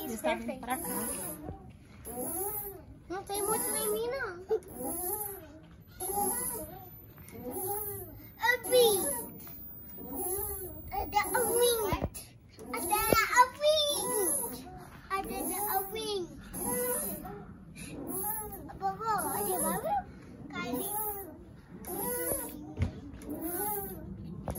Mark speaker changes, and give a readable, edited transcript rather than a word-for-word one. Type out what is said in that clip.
Speaker 1: Ele está vindo pra cá.
Speaker 2: Não tem muito em mim, não. Abi!